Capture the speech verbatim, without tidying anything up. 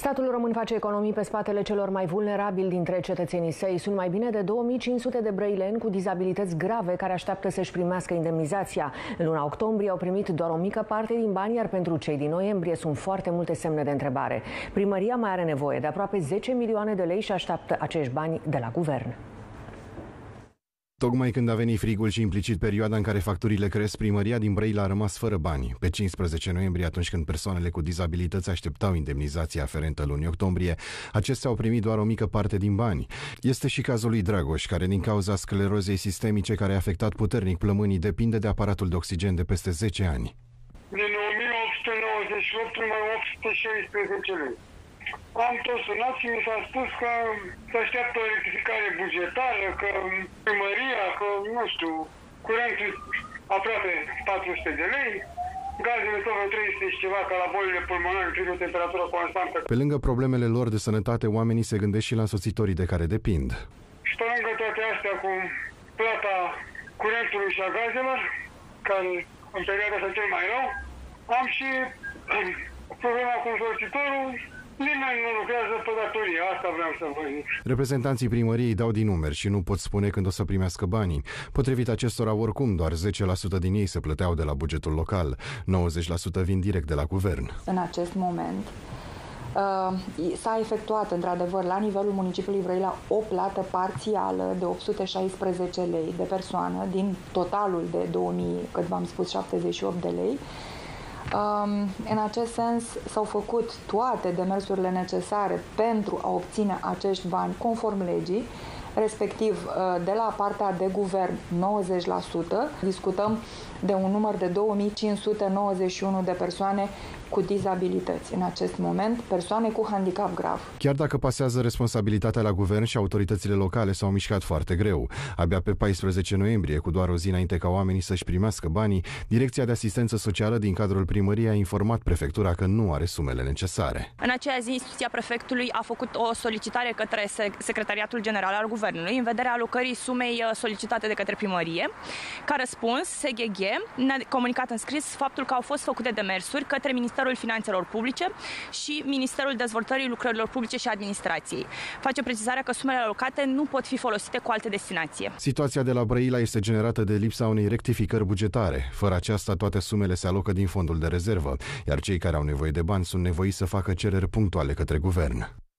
Statul român face economii pe spatele celor mai vulnerabili dintre cetățenii săi. Sunt mai bine de două mii cinci sute de brăileni cu dizabilități grave care așteaptă să-și primească indemnizația. În luna octombrie au primit doar o mică parte din bani, iar pentru cei din noiembrie sunt foarte multe semne de întrebare. Primăria mai are nevoie de aproape zece milioane de lei și așteaptă acești bani de la guvern. Tocmai când a venit frigul și implicit perioada în care facturile cresc, primăria din Brăila a rămas fără bani. Pe cincisprezece noiembrie, atunci când persoanele cu dizabilități așteptau indemnizația aferentă lunii octombrie, acestea au primit doar o mică parte din bani. Este și cazul lui Dragoș, care din cauza sclerozei sistemice care a afectat puternic plămânii, depinde de aparatul de oxigen de peste zece ani. Din o mie opt sute nouăzeci și opt numai opt sute șaisprezece lei. Am tot sunat și mi s-a spus că se așteaptă o rectificare bugetară, că primăria, că, nu știu, curentul aproape patru sute de lei, gazele tot vreo trei sute și ceva, ca la bolile pulmonare, trebuie o temperatură constantă. Pe lângă problemele lor de sănătate, oamenii se gândesc și la însoțitorii de care depind. Și pe lângă toate astea cu plata curentului și a gazelor, care în perioada asta cel mai rău, am și problema cu însoțitorul. Nimeni nu lucrează pe datorie, asta vreau să vă zic. Reprezentanții primăriei dau din numeri și nu pot spune când o să primească banii. Potrivit acestora, oricum, doar zece la sută din ei se plăteau de la bugetul local, nouăzeci la sută vin direct de la guvern. În acest moment uh, s-a efectuat, într-adevăr, la nivelul municipiului Brăila o plată parțială de opt sute șaisprezece lei de persoană, din totalul de două mii, cât v-am spus, șaptezeci și opt de lei. În acest sens s-au făcut toate demersurile necesare pentru a obține acești bani conform legii, respectiv de la partea de guvern nouăzeci la sută. Discutăm de un număr de două mii cinci sute nouăzeci și unu de persoane cu dizabilități. În acest moment, persoane cu handicap grav. Chiar dacă pasează responsabilitatea la guvern, și autoritățile locale s-au mișcat foarte greu. Abia pe paisprezece noiembrie, cu doar o zi înainte ca oamenii să-și primească banii, Direcția de Asistență Socială din cadrul primăriei a informat prefectura că nu are sumele necesare. În aceea zi, instituția prefectului a făcut o solicitare către Secretariatul General al Guvernului în vederea alocării sumei solicitate de către primărie. Ca răspuns, S G G ne-a comunicat în scris faptul că au fost făcute demersuri către Ministerul Finanțelor Publice și Ministerul Dezvoltării Lucrărilor Publice și Administrației. Face precizarea că sumele alocate nu pot fi folosite cu alte destinație. Situația de la Brăila este generată de lipsa unei rectificări bugetare. Fără aceasta, toate sumele se alocă din fondul de rezervă, iar cei care au nevoie de bani sunt nevoiți să facă cereri punctuale către guvern.